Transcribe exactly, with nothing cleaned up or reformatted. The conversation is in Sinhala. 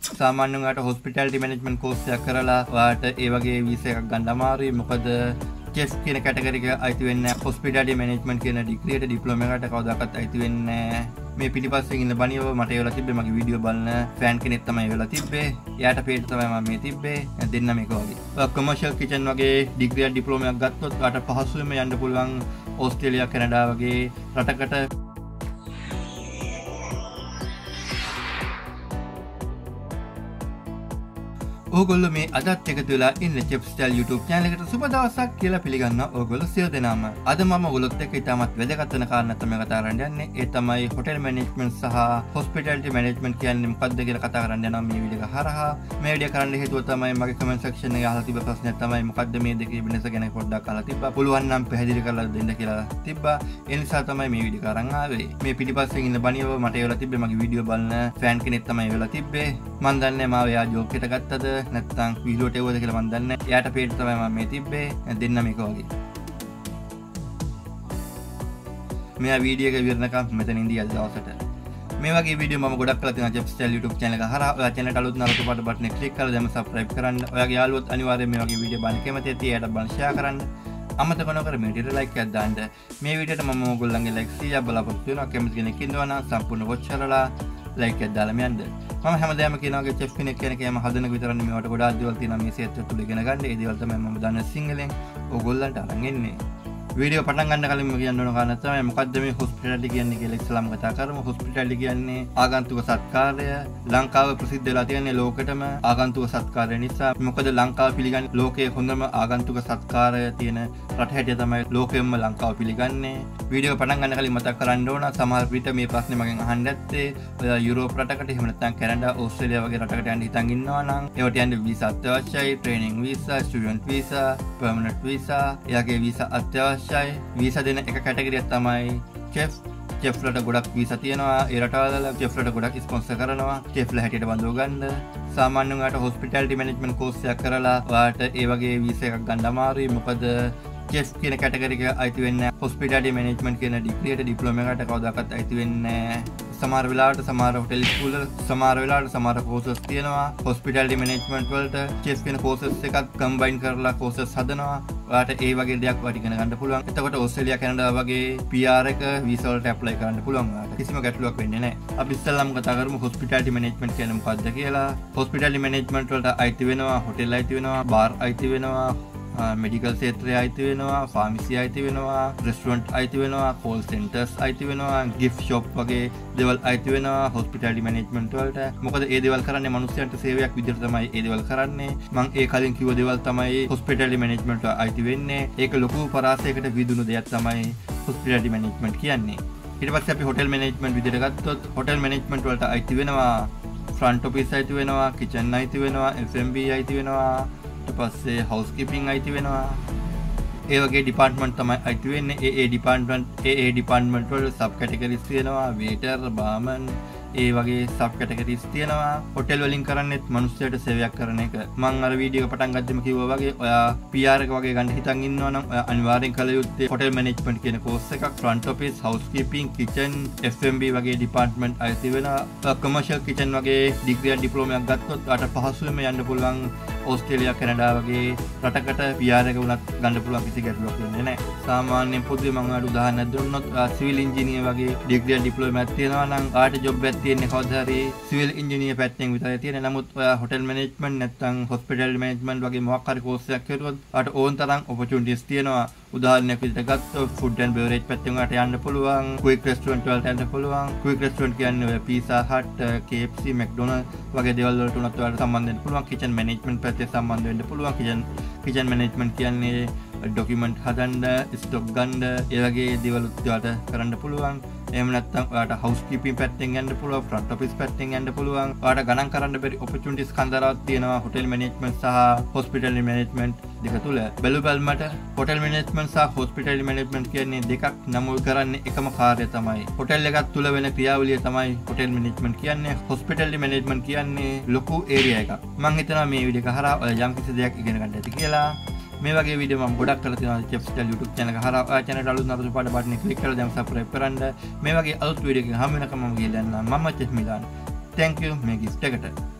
සාමාන්‍යයෙන් ඔයාලට hospitality management course එකක් කරලා ඔයාලට ඒ වගේ visa එකක් ගන්න අමාරුයි. මොකද chef කියන කැටගරි එක අයිති වෙන්නේ නැහැ. hospitality management කියන degree එකට diploma එකට කවදාකවත් අයිති වෙන්නේ නැහැ. මේ පිටිපස්සෙන් ඉන්න බණියව මට ඒවලා තිබ්බේ මගේ වීඩියෝ බලන ෆෑන් කෙනෙක් තමයි ඒවලා තිබ්බේ. එයාට පේට තමයි මම මේ තිබ්බේ. දෙන්න මේක වගේ. ඔය commercial kitchen වගේ degree එක diploma එකක් ගත්තොත් ඔයාලට පහසුවෙන්ම යන්න පුළුවන් ඕස්ට්‍රේලියා කැනඩා වගේ රටකට. ඕගොල්ලෝ මේ අදත් එකතු වෙලා ඉන්න Chef Style YouTube channel එකට සුබ දවසක් කියලා පිළිගන්නවා ඕගොල්ලෝ සියලු දෙනාම. අද මම ඔයගොල්ලොත් එක්ක ඉතාමත් වැදගත් වෙන කාරණා තමයි කතා කරන්න යන්නේ. ඒ තමයි hotel management සහ hospitality management කියන්නේ මොකක්ද කියලා කතා කරන්න යනවා මේ වීඩියෝ එක හරහා. මේ වීඩියෝ කරන්න හේතුව තමයි මගේ comment section එකේ අහලා තිබ්බ ප්‍රශ්නයක් තමයි මොකක්ද මේ දෙකේ වෙනස ගැන පොඩ්ඩක් අහලා තිබ්බා. පුළුවන් නම් පැහැදිලි කරලා දෙන්න කියලා තිබ්බා. ඒ නිසා තමයි මේ වීඩියෝ එක අරන් ආවේ. මේ පිටිපස්සෙන් ඉන්න බණියව මට ඒවලා තිබ්බේ මගේ වීඩියෝ බලන ෆෑන් කෙනෙක් තමයි ඒවලා තිබ්බේ. මම දන්නේ මාව එයා ජෝක් එකට ගත්තද නැත්නම් විහිළුවට එවුවද කියලා මම දන්නේ නැහැ. එයාට පේට තමයි මම මේ තිබ්බේ. දෙන්න මේක වගේ. මෙයා වීඩියෝ එක ඉවරනකම් මෙතන ඉඳී අද දවසට. මේ වගේ වීඩියෝ මම ගොඩක් කරලා තියෙනවා Chef Style YouTube channel එක හරහා. ඔයා channel එකට අලුත් නරක පාට බටන් එක ක්ලික් කරලා දැන් subscribe කරන්න. ඔයාගේ යාළුවොත් අනිවාර්යයෙන් මේ වගේ වීඩියෝ බලන්න කැමති ඇති. එයාට බලන්න share කරන්න. අමතක නොකර මේ වීඩියෝට like එකක් දාන්න. මේ වීඩියෝට මම ඔයගොල්ලන්ගේ like සීයක් බලාපොරොත්තු වෙනවා. කැමති කෙනෙක් ඉන්නවා නම් සම්පූර්ණ watch කරලා like එකක් දාලා යන්න. මම හැමදාම කියනවා કે chef කෙනෙක් කියන කෑම හදන විතරනේ මේවට ගොඩාක් දේවල් තියෙනවා මේ සෙට් එක තුල ඉගෙන ගන්න. ඒ දේවල් තමයි මම දන්න සිංහලෙන් ඕගොල්ලන්ට අරන් එන්නේ. වීඩියෝ පටන් ගන්න කලින් මම කියන්න ඕන කාරණා තමයි මොකද්ද මේ hospitality කියන්නේ කියලා ඉස්සෙල්ලාම කතා කරමු. hospitality කියන්නේ ආගන්තුක සත්කාරය. ලංකාව ප්‍රසිද්ධ වෙලා තියෙන්නේ ලෝකෙටම ආගන්තුක සත්කාරය නිසා. මොකද ලංකාව පිළිගන්නේ ලෝකයේ හොඳම ආගන්තුක සත්කාරය තියෙන රට හැටියට තමයි ලෝකෙම ලංකාව පිළිගන්නේ. වීඩියෝ පටන් ගන්න කලින් මතක් කරන්න ඕන සමහර විට මේ ප්‍රශ්නේ මගෙන් අහන්න ඇත්තේ ඔයා යුරෝප් රටකට එහෙම නැත්නම් කැනඩා ඕස්ට්‍රේලියා වගේ රටකට යන්න හිතන් ඉන්නවා නම් ඒවට යන්න වීසා අත්‍යවශ්‍යයි. Training visa, student visa, permanent visa, එයාගේ වීසා අත්‍යවශ්‍යයි. වීසා දෙන එක කැටගරියක් තමයි chef. chef ලට ගොඩක් වීසා තියෙනවා. ඒ රටවල chef ලට ගොඩක් ස්පොන්සර් කරනවා. chef ලා හැටියට බඳව ගන්න. සාමාන්‍යයෙන් ඔයාලට hospitality management course එකක් කරලා ඔයාලට ඒ වගේ වීසා එකක් ගන්න අමාරුයි. මොකද chef කියන කැටගරි එක අයිති වෙන්නේ නැහැ. hospitality management කියන degree එකට diploma එකට කවදාකවත් අයිති වෙන්නේ නැහැ. සමහර වෙලාවට සමහර hotel school වල සමහර වෙලාවට සමහර courses තියෙනවා. hospitality management වලට chef කියන courses එකක් combine කරලා courses හදනවා. ඔයාලට ඒ වගේ දෙයක් වට ඉගෙන ගන්න පුළුවන්. එතකොට ඕස්ට්‍රේලියා කැනඩා වගේ P R එක visa වලට apply කරන්න පුළුවන් ඔයාලට. කිසිම ගැටලුවක් වෙන්නේ නැහැ. අපි ඉස්සෙල්ලාම කතා කරමු hospitality management කියන්නේ මොකක්ද කියලා. hospitality management වලට අයිති වෙනවා hotel අයිති වෙනවා, bar අයිති වෙනවා, medical ක්ෂේත්‍රය අයිති වෙනවා, pharmacy අයිති වෙනවා, restaurant අයිති වෙනවා, call centers අයිති වෙනවා, gift shop වගේ දේවල් අයිති වෙනවා hospitality management වලට. මොකද ඒ දේවල් කරන්නේ මිනිස්සුන්ට සේවයක් විදිහට තමයි ඒ දේවල් කරන්නේ. මම ඒ කලින් කිව්ව දේවල් තමයි hospitality management වලට අයිති වෙන්නේ. ඒක ලොකු පරාසයකට විදුණු දෙයක් තමයි hospitality management කියන්නේ. ඊට පස්සේ අපි hotel management විදිහට ගත්තොත් hotel management වලට අයිති වෙනවා front office අයිති වෙනවා, kitchen අයිති වෙනවා, F and B අයිති වෙනවා, ඊට පස්සේ housekeeping අයිති වෙනවා. ඒ වගේ ඩිපාර්ට්මන්ට් තමයි අයිති වෙන්නේ. ඒ ඒ ඩිපාර්ට්මන්ට් ඒ ඒ ඩිපාර්ට්මන්ට් වල සබ් කැටගරිස් තියෙනවා. waiter, barman ඒ වගේ සබ් කැටගරිස් තියෙනවා. හොටෙල් වලින් කරන්නේත් මිනිස්සුන්ට සේවයක් කරන එක. මම අර වීඩියෝ එක පටන් ගත්තම කිව්වා වගේ ඔයා P R එක වගේ ගන්න හිතන් ඉන්නවා නම් ඔයා අනිවාර්යෙන් කළ යුත්තේ hotel management කියන course එකක්. front office, housekeeping, kitchen, F and B වගේ department අයිති වෙනවා. commercial kitchen වගේ degree and diploma එකක් ගත්තොත් ඔයාට පහසුවෙන්ම යන්න පුළුවන් ඕස්ට්‍රේලියා කැනඩා වගේ රටකට P R එක වුණත් ගන්න පුළුවන් කිසි ගැටලුවක් වෙන්නේ නැහැ. සාමාන්‍යයෙන් පොදුවේ මම ඔයාලට උදාහරණයක් දුන්නොත් සිවිල් ඉංජිනේර වගේ degree and diploma එකක් තියෙනවා නම් ඔයාට job එකක් තියෙන්නේ කවදා හරි සිවිල් ඉංජිනේර පැත්තෙන් විතරයි තියෙන්නේ. නමුත් ඔයා hotel management නැත්නම් hospitality management වගේ මොකක් හරි course එකක් කරුවොත් ඔයාට ඕන තරම් opportunities තියෙනවා. උදාහරණයක් විදිහට ගත්තොත් food and beverage පැත්තෙන් ඔයාට යන්න පුළුවන්. quick restaurant වලට යන්න පුළුවන්. quick restaurant කියන්නේ ඔය pizza hut, K F C, McDonald වගේ දේවල් වලට උනත් ඔයාලට සම්බන්ධ වෙන්න පුළුවන්. kitchen management පැත්තේ සම්බන්ධ වෙන්න පුළුවන්. kitchen kitchen management කියන්නේ document හදන්න, stock ගන්න, ඒ වගේ දේවල් ඔයාලට කරන්න පුළුවන්. එහෙම නැත්නම් ඔයාලට housekeeping පැත්තෙන් යන්න පුළුවන්, front office පැත්තෙන් යන්න පුළුවන්. ඔයාලට ගණන් කරන්න බැරි opportunities කන්දරාවක් තියෙනවා hotel management සහ hospitality management දෙක තුල. බැලු බැලමට hotel management සහ hospitality management කියන්නේ දෙකක් නමුත් කරන්නේ එකම කාර්යය තමයි. hotel එකක් තුල වෙන ක්‍රියාවලිය තමයි hotel management කියන්නේ. hospitality management කියන්නේ ලොකු area එකක්. මම හිතනවා මේ වීඩියෝ එක හරහා ඔයා යම් කිසි දෙයක් ඉගෙන ගන්න ඇති කියලා. මේ වගේ වීඩියෝ මම ගොඩක් කරලා තියෙනවා Chef Style YouTube channel එක හරහා. ඔයා channel එක අලුත් නරතු පාට බටන් එක ක්ලික් කරලා දැන් subscribe කරන්න. මේ වගේ අලුත් වීඩියෝ එකකින් හම්බ වෙනකම් මම ගිහලා යනවා. මම Chef Milan. Thank you මේ gift එකට.